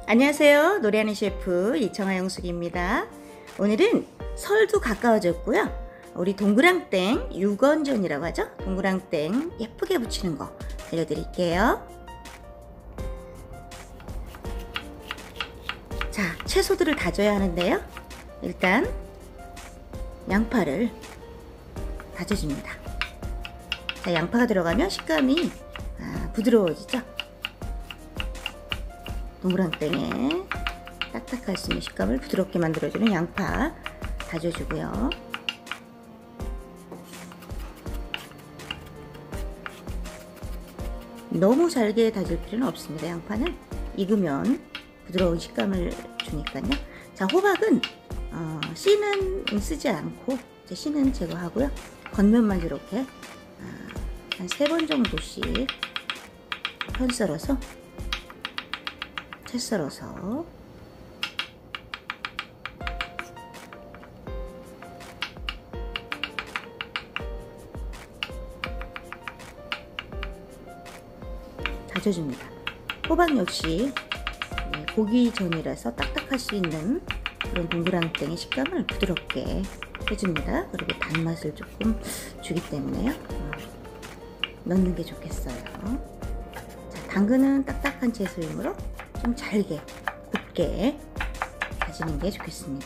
안녕하세요. 노래하는 셰프 이청아 영숙입니다. 오늘은 설도 가까워졌고요. 우리 동그랑땡 유건전이라고 하죠. 동그랑땡 예쁘게 붙이는 거 알려드릴게요. 자, 채소들을 다져야 하는데요. 일단 양파를 다져줍니다. 자, 양파가 들어가면 식감이 부드러워지죠. 동그랑땡에 딱딱할 수 있는 식감을 부드럽게 만들어주는 양파 다져주고요. 너무 잘게 다질 필요는 없습니다. 양파는 익으면 부드러운 식감을 주니까요. 자, 호박은 씨는 쓰지 않고 씨는 제거하고요. 겉면만 이렇게 한 3번 정도씩 편 썰어서 채 썰어서 다져줍니다. 호박 역시 고기전이라서 딱딱할 수 있는 그런 동그랑땡의 식감을 부드럽게 해줍니다. 그리고 단맛을 조금 주기 때문에요. 넣는 게 좋겠어요. 자, 당근은 딱딱한 채소이므로 좀 잘게 곱게 다지는 게 좋겠습니다.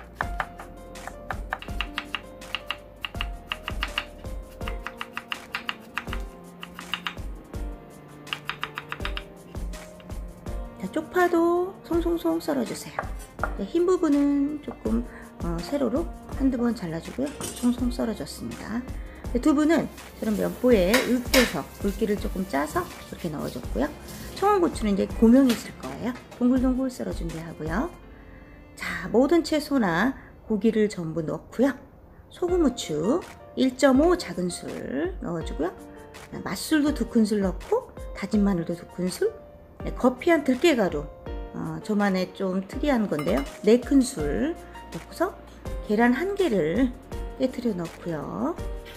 자, 쪽파도 송송송 썰어주세요. 흰 부분은 조금 세로로 한두 번 잘라주고요. 송송 썰어줬습니다. 두부는 저런 면보에 으깨서 굵기를 조금 짜서 이렇게 넣어줬고요. 청양고추는 이제 고명이 있을 거예요. 동글동글 썰어 준비하고요. 자, 모든 채소나 고기를 전부 넣고요. 소금, 후추 1.5 작은 술 넣어주고요. 맛술도 2큰술 넣고 다진 마늘도 2큰술, 거피한 들깨가루 저만의 좀 특이한 건데요. 4큰술 넣고서 계란 1개를 깨트려 넣고요.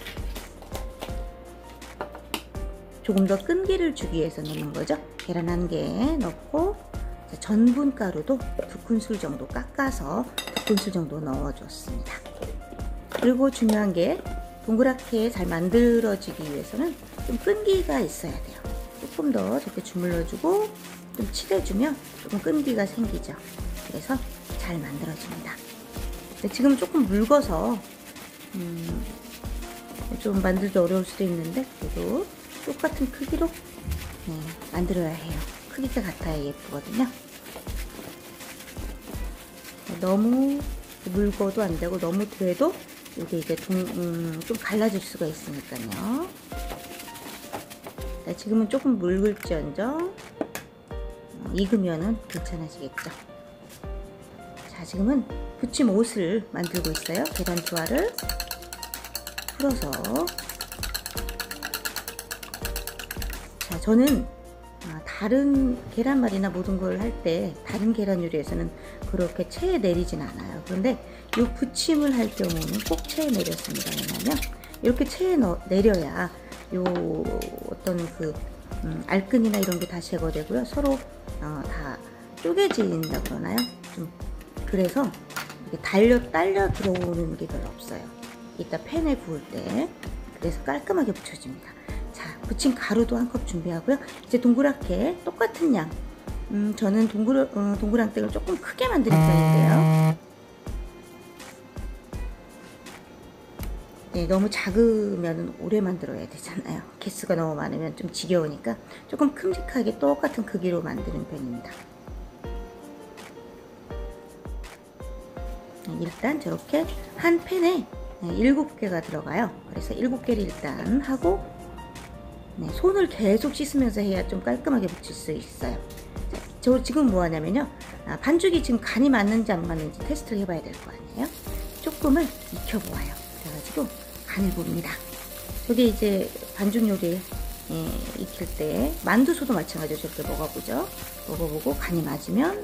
조금 더 끈기를 주기 위해서 넣는 거죠. 계란 1개 넣고 전분가루도 2큰술 정도 깎아서 2큰술 정도 넣어줬습니다. 그리고 중요한 게 동그랗게 잘 만들어지기 위해서는 좀 끈기가 있어야 돼요. 조금 더 저렇게 주물러주고 좀 칠해주면 조금 끈기가 생기죠. 그래서 잘 만들어집니다. 지금 조금 묽어서 좀 만들기 어려울 수도 있는데 그래도 똑같은 크기로 만들어야 해요. 크기가 같아야 예쁘거든요. 너무 묽어도 안 되고 너무 돼도 이게 이제 좀 갈라질 수가 있으니까요. 지금은 조금 묽을지언정 익으면은 괜찮아지겠죠. 자, 지금은 부침 옷을 만들고 있어요. 계란 두알을 풀어서. 자, 저는 다른 계란말이나 모든 걸 할 때 다른 계란 요리에서는 그렇게 체에 내리진 않아요. 그런데 이 부침을 할 경우는 꼭 체에 내렸습니다. 왜냐하면 이렇게 체에 내려야 요 어떤 그 알끈이나 이런 게 다 제거되고요. 서로 다 쪼개진다 그러나요? 좀 그래서 이렇게 딸려 들어오는 게 별로 없어요. 이따 팬에 구울 때. 그래서 깔끔하게 붙여줍니다. 자, 부침 가루도 1컵 준비하고요. 이제 동그랗게 똑같은 양. 저는 동그랑땡을 조금 크게 만드는 편인데요. 네, 너무 작으면 오래 만들어야 되잖아요. 개수가 너무 많으면 좀 지겨우니까 조금 큼직하게 똑같은 크기로 만드는 편입니다. 일단 저렇게 한 팬에 7개가 들어가요. 그래서 7개를 일단 하고 손을 계속 씻으면서 해야 좀 깔끔하게 붙일 수 있어요. 자, 저 지금 뭐 하냐면요. 반죽이 지금 간이 맞는지 안 맞는지 테스트를 해봐야 될 거 아니에요. 조금을 익혀보아요. 그래가지고 간을 봅니다. 저게 이제 반죽 요리 익힐 때 만두소도 마찬가지로 저렇게 먹어보죠. 먹어보고 간이 맞으면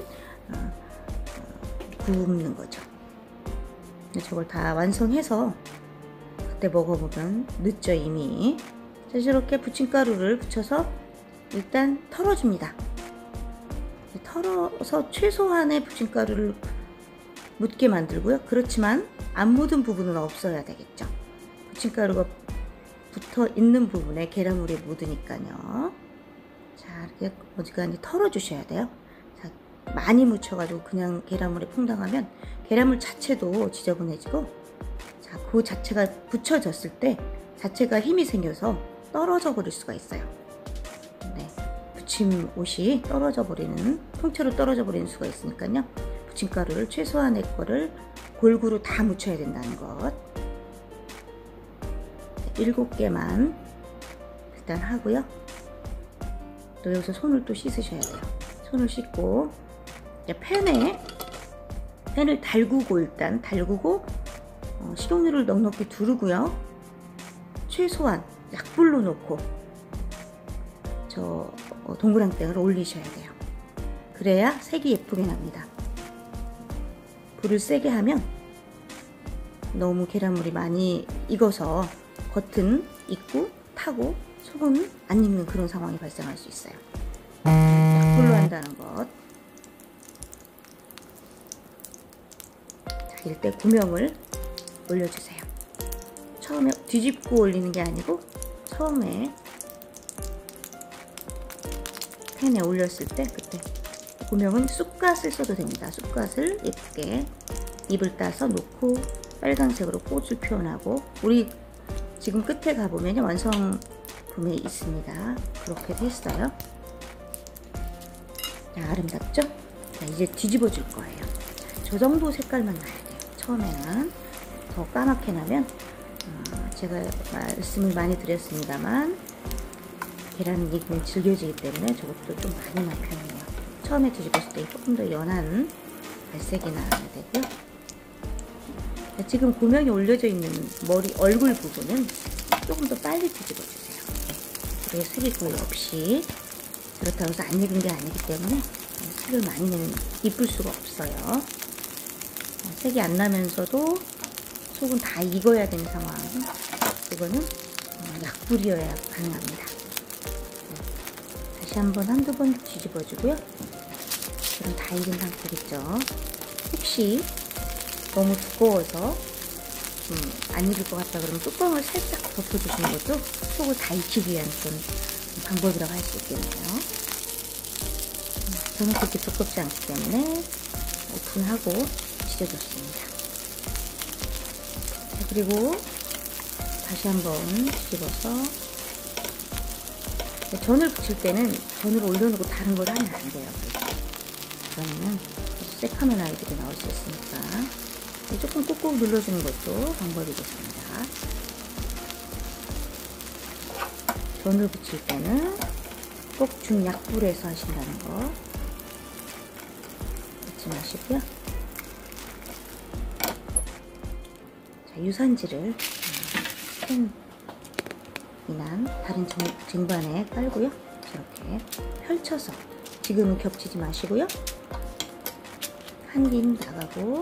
굽는 거죠. 저걸 다 완성해서 그때 먹어보면 늦죠 이미. 자, 이렇게 부침가루를 붙여서 일단 털어줍니다. 털어서 최소한의 부침가루를 묻게 만들고요. 그렇지만 안 묻은 부분은 없어야 되겠죠. 부침가루가 붙어 있는 부분에 계란물이 묻으니까요. 자, 이렇게 어지간히 털어 주셔야 돼요. 자, 많이 묻혀가지고 그냥 계란물에 퐁당하면 계란물 자체도 지저분해지고, 자, 그 자체가 붙여졌을 때 자체가 힘이 생겨서 떨어져 버릴 수가 있어요. 네, 부침 옷이 떨어져 버리는, 통째로 떨어져 버리는 수가 있으니까요. 부침가루를 최소한의 거를 골고루 다 묻혀야 된다는 것. 7개만 일단 하고요. 또 여기서 손을 또 씻으셔야 돼요. 손을 씻고 이제 팬을 달구고, 일단 달구고 식용유를 넉넉히 두르고요. 최소한 약불로 놓고 저 동그랑땡을 올리셔야 돼요. 그래야 색이 예쁘게 납니다. 불을 세게 하면 너무 계란물이 많이 익어서 겉은 익고 타고 속은 안 익는 그런 상황이 발생할 수 있어요. 약불로 한다는 것. 자, 이럴 때 고명을 올려주세요. 처음에 뒤집고 올리는 게 아니고 처음에 팬에 올렸을 때 그때 고명은 쑥갓을 써도 됩니다. 쑥갓을 예쁘게 잎을 따서 놓고 빨간색으로 꽃을 표현하고, 우리 지금 끝에 가보면 완성품에 있습니다. 그렇게 했어요. 자, 아름답죠? 자, 이제 뒤집어 줄 거예요. 저 정도 색깔만 나야 돼요. 처음에는 더 까맣게 나면 제가 말씀을 많이 드렸습니다만 계란 익음이 질겨지기 때문에 저것도 좀 많이 난 편이에요. 처음에 뒤집었을 때 조금 더 연한 발색이 나야 되고요. 지금 고명이 올려져 있는 얼굴 부분은 조금 더 빨리 뒤집어 주세요. 그래야 색이 거의 없이, 그렇다고 해서 안 익은 게 아니기 때문에 색을 많이 내면 이쁠 수가 없어요. 색이 안 나면서도 속은 다 익어야 되는 상황, 그거는 약불이어야 가능합니다. 다시 한번 한두 번 뒤집어 주고요. 그럼 다 익은 상태겠죠. 혹시 너무 두꺼워서 안 익을 것 같다 그러면 뚜껑을 살짝 덮어주시는 것도 속을 다 익히기 위한 그런 방법이라고 할 수 있겠네요. 저는 그렇게 두껍지 않기 때문에 오픈하고 지져줬습니다. 자, 그리고 다시 한번 뒤집어서, 전을 붙일 때는 전을 올려놓고 다른 걸 하면 안 돼요. 그러면 새카만 아이들이 나올 수 있으니까 조금 꾹꾹 눌러주는 것도 방법이겠습니다. 전을 붙일 때는 꼭 중약불에서 하신다는 거 잊지 마시고요. 자, 유산지를 팬이나 다른 쟁반에 깔고요. 이렇게 펼쳐서, 지금은 겹치지 마시고요. 한 김 나가고,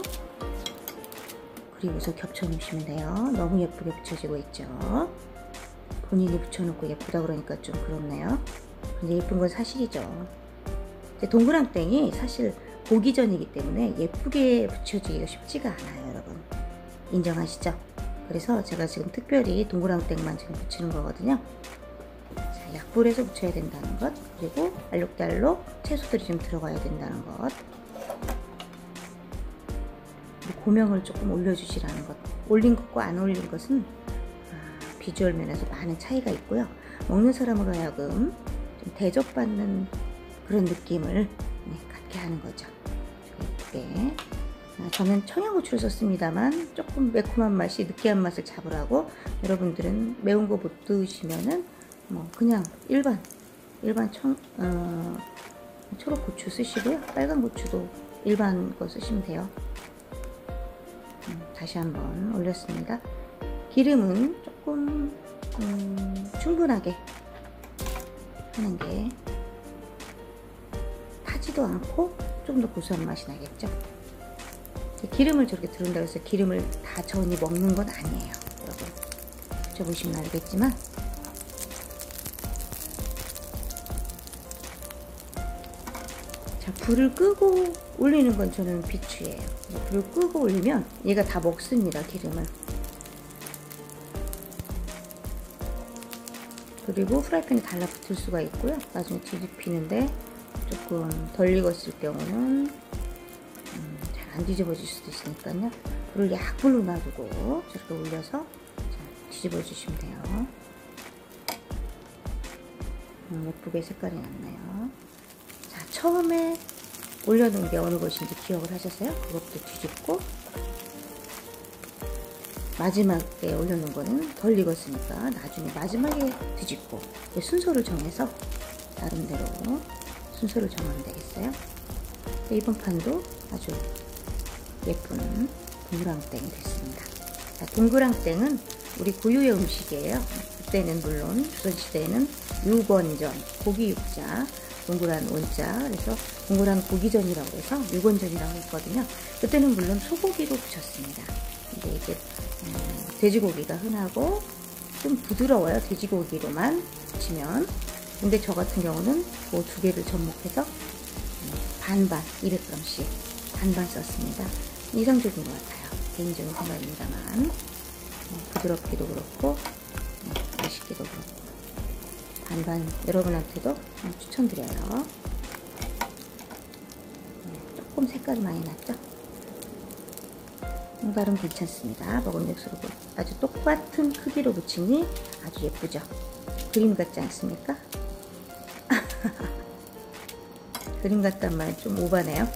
그리고서 겹쳐 놓으시면 돼요. 너무 예쁘게 붙여지고 있죠. 본인이 붙여놓고 예쁘다 그러니까 좀 그렇네요. 근데 예쁜 건 사실이죠. 동그랑땡이 사실 보기 전이기 때문에 예쁘게 붙여지기가 쉽지가 않아요, 여러분. 인정하시죠? 그래서 제가 지금 특별히 동그랑땡만 지금 붙이는 거거든요. 자, 약불에서 붙여야 된다는 것, 그리고 알록달록 채소들이 좀 들어가야 된다는 것, 그리고 고명을 조금 올려주시라는 것. 올린 것과 안 올린 것은 비주얼 면에서 많은 차이가 있고요. 먹는 사람으로 하여금 좀 대접받는 그런 느낌을 갖게 하는 거죠. 예쁘게. 저는 청양고추를 썼습니다만 조금 매콤한 맛이 느끼한 맛을 잡으라고, 여러분들은 매운 거 못 드시면은 그냥 일반 초록고추 쓰시고요. 빨간 고추도 일반 거 쓰시면 돼요. 다시 한번 올렸습니다. 기름은 조금 충분하게 하는 게 타지도 않고 좀 더 고소한 맛이 나겠죠. 기름을 저렇게 두른다고 해서 기름을 다 전이 먹는 건 아니에요, 여러분. 드셔보시면 알겠지만 자, 불을 끄고 올리는 건 저는 비추예요. 불을 끄고 올리면 얘가 다 먹습니다, 기름을. 그리고 프라이팬에 달라붙을 수가 있고요. 나중에 뒤집히는데 조금 덜 익었을 경우는 잘 안 뒤집어질 수도 있으니까요. 불을 약불로 놔두고 저렇게 올려서 뒤집어 주시면 돼요. 예쁘게 색깔이 났네요. 자, 처음에 올려놓은 게 어느 것인지 기억을 하셨어요? 그것도 뒤집고, 마지막에 올려놓은 거는 덜 익었으니까 나중에 마지막에 뒤집고, 순서를 정해서 나름대로 순서를 정하면 되겠어요. 이번 판도 아주 예쁜 동그랑땡이 됐습니다. 자, 동그랑땡은 우리 고유의 음식이에요. 그때는 물론 조선시대에는 육원전, 고기 육자, 동그란 원자, 그래서 동그란 고기전이라고 해서 육원전이라고 했거든요. 그때는 물론 소고기로 부쳤습니다. 근데 이제 돼지고기가 흔하고 좀 부드러워요. 돼지고기로만 부치면. 근데 저 같은 경우는 그 두 개를 접목해서 반반 200g씩 반반 썼습니다. 이상적인 것 같아요. 개인적인 생각입니다만 부드럽기도 그렇고 맛있기도 그렇고 반반 여러분한테도 추천드려요. 조금 색깔이 많이 났죠? 나름 괜찮습니다. 먹음직스러워 아주 똑같은 크기로 붙이니 아주 예쁘죠? 그림 같지 않습니까? 그림 같단 말 좀 오바네요.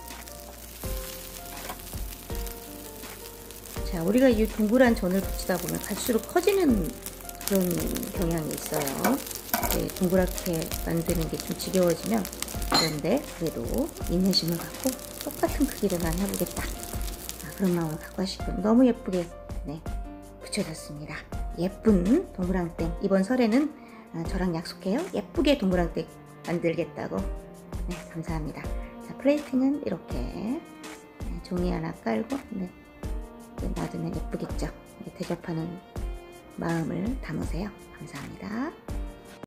자, 우리가 이 동그란 전을 붙이다 보면 갈수록 커지는 그런 경향이 있어요. 동그랗게 만드는 게 좀 지겨워지면, 그런데 그래도 인내심을 갖고 똑같은 크기로만 해보겠다, 그런 마음을 갖고 하시면 너무 예쁘게 붙여졌습니다. 예쁜 동그랑땡. 이번 설에는 저랑 약속해요. 예쁘게 동그랑땡 만들겠다고. 네, 감사합니다. 자, 플레이팅은 이렇게 종이 하나 깔고 놔두면 예쁘겠죠. 대접하는 마음을 담으세요. 감사합니다.